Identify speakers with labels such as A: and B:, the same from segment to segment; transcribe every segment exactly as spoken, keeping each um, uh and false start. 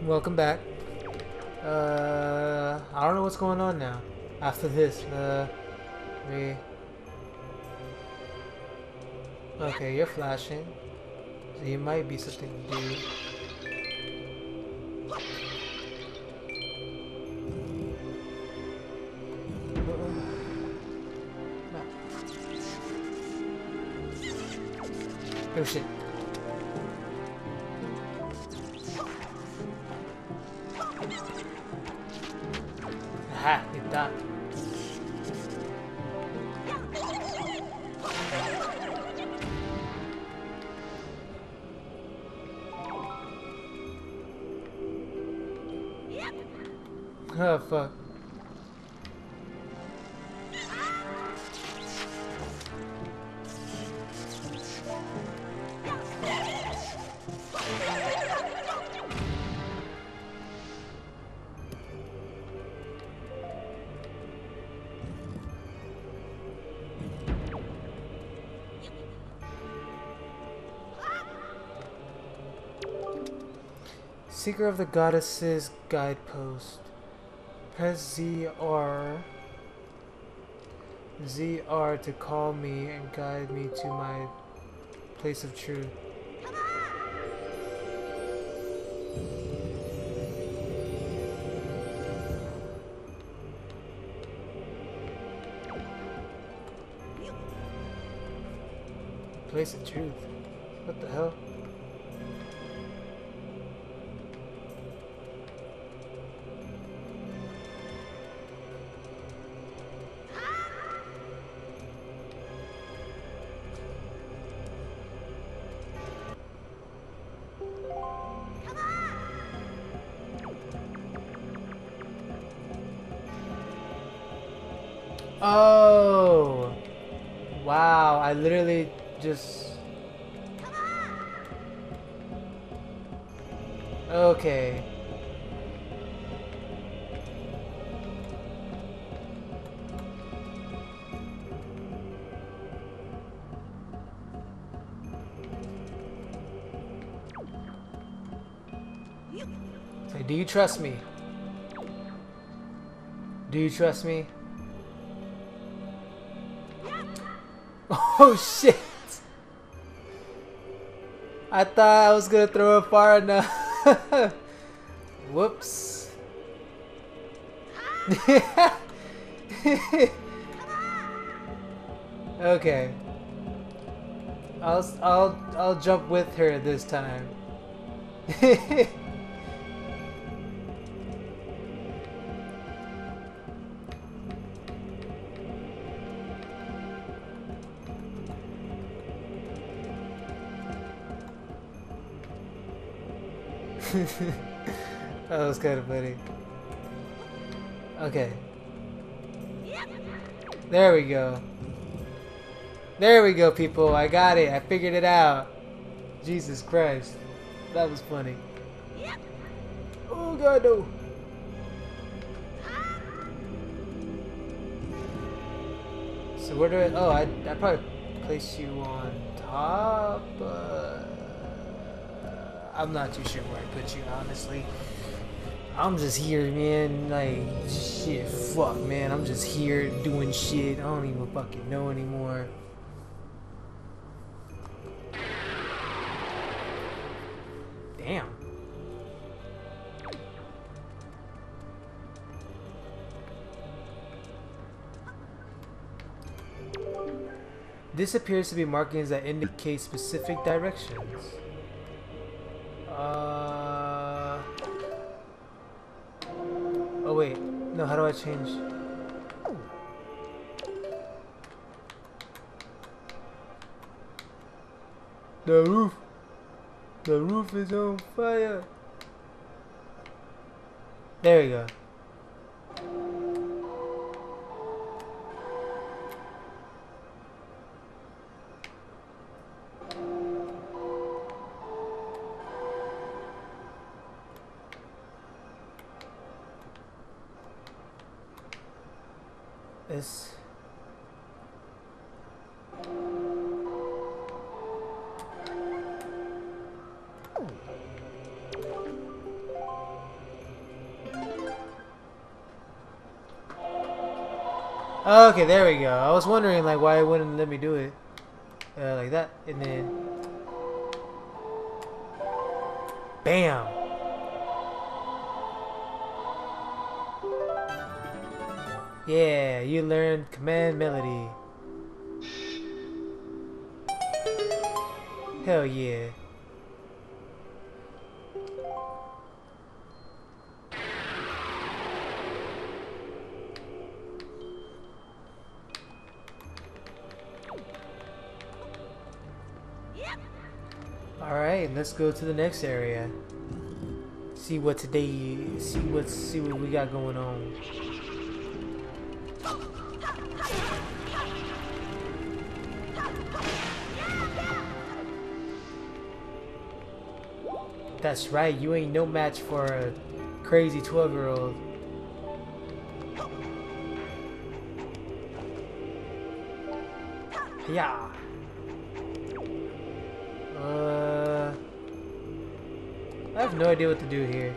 A: Welcome back. Uh, I don't know what's going on now. After this, uh, we. Okay, you're flashing, so you might be something to do. Oh shit. Aha, you died. Oh fuck. Seeker of the Goddesses Guidepost. Press Z R Z R to call me and guide me to my place of truth. Place of truth? What the hell? Oh! Wow, I literally just... Okay. Hey, do you trust me? Do you trust me? Oh shit! I thought I was gonna throw it far enough. Whoops. Okay. I'll I'll I'll jump with her this time. That was kind of funny. Okay. There we go. There we go, people. I got it. I figured it out. Jesus Christ. That was funny. Oh god, no. So where do I... Oh, I, I probably place you on top. Uh, I'm not too sure where I put you, honestly. I'm just here, man. Like, shit, fuck, man. I'm just here doing shit. I don't even fucking know anymore. Damn. This appears to be markings that indicate specific directions. Uh. Oh wait, no. How do I change? The roof. The roof is on fire. There we go. This. Okay, there we go. I was wondering like why it wouldn't let me do it. Uh, like that. And then bam! Yeah, you learned command melody. Hell yeah. Alright, let's go to the next area. See what today see what see what we got going on. That's right, you ain't no match for a crazy twelve year old. Yeah. Uh, I have no idea what to do here.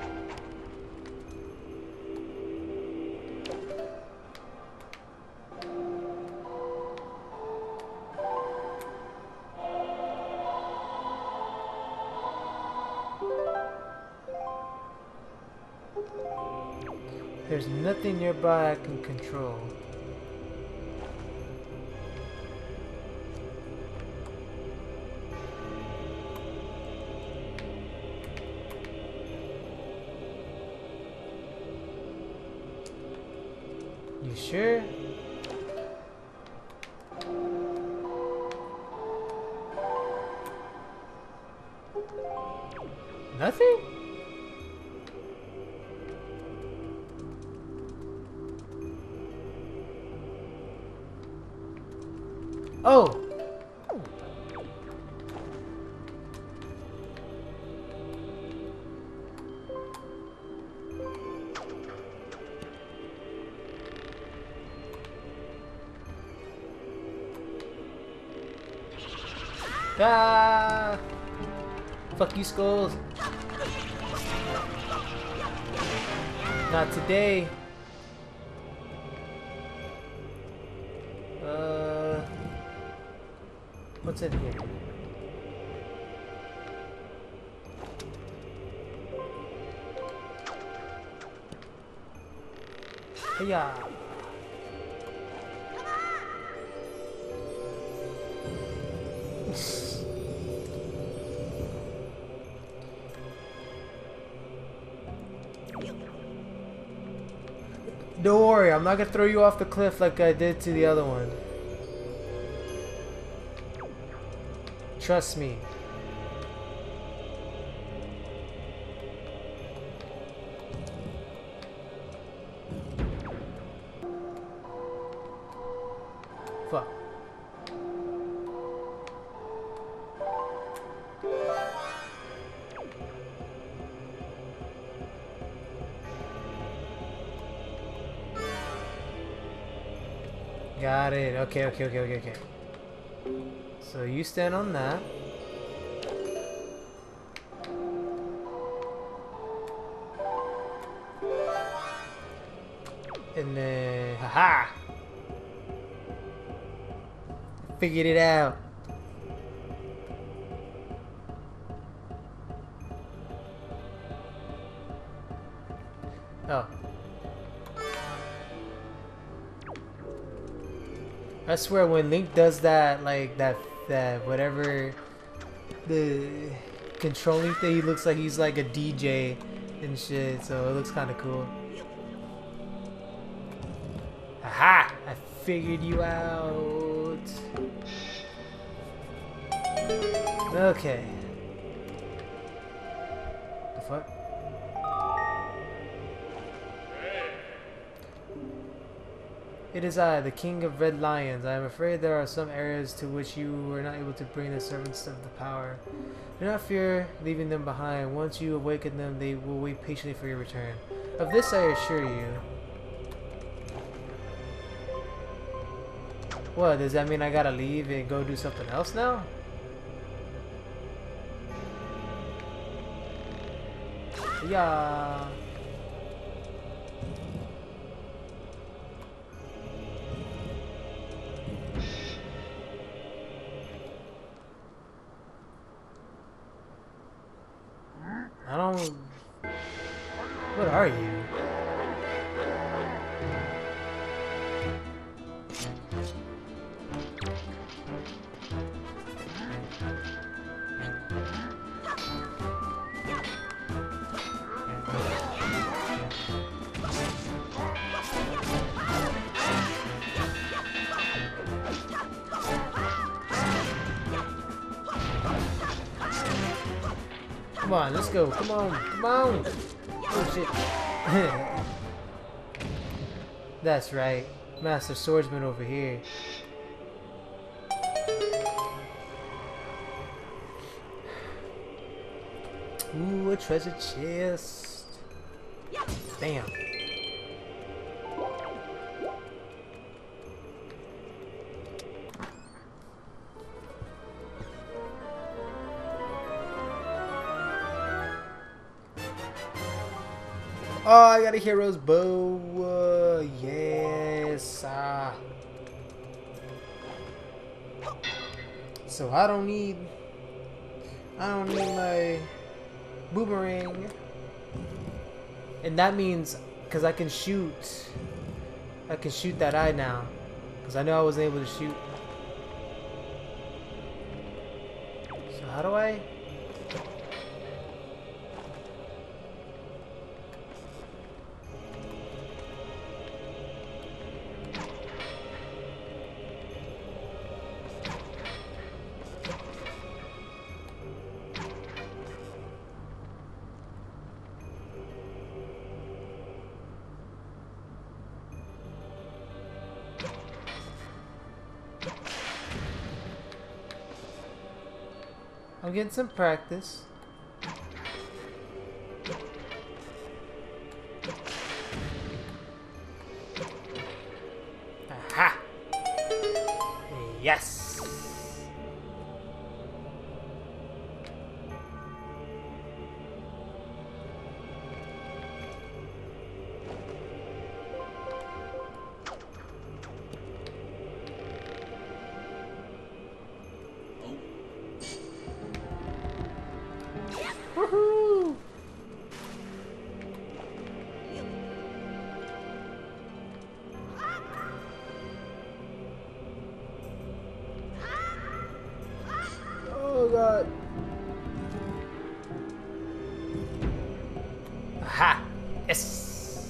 A: There's nothing nearby I can control. You sure? Nothing? Oh! Ah! Fuck you, skulls. Not today. Uh, what's in here? Yeah. Don't worry, I'm not gonna throw you off the cliff like I did to the other one. Trust me. Fuck. Got it. Okay, okay, okay, okay, okay. So you stand on that. And then, haha! Figured it out. Oh. I swear when Link does that, like that, that whatever, the controlling thing, he looks like he's like a D J and shit, so it looks kind of cool. Aha! I figured you out. Okay. The fuck? It is I, the King of Red Lions. I am afraid there are some areas to which you were not able to bring the servants of the power. Do not fear leaving them behind. Once you awaken them, they will wait patiently for your return. Of this I assure you. What, does that mean I gotta leave and go do something else now? Yeah. are you? Come on, let's go. Come on, come on. Oh shit. That's right. Master Swordsman over here. Ooh, a treasure chest. Damn. Oh, I got a hero's bow. Uh, yes. Ah. So I don't need. I don't need my boomerang, and that means because I can shoot. I can shoot that eye now, because I know I wasn't able to shoot. So how do I? I'm getting some practice. Aha! Yes! Woohoo! Oh god. Aha! Yes!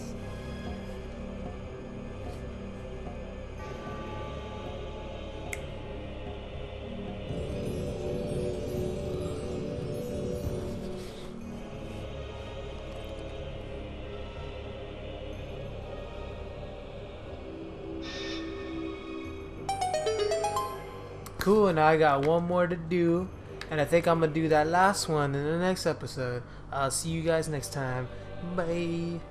A: Cool, and now I got one more to do, and I think I'm gonna do that last one in the next episode. I'll see you guys next time. Bye.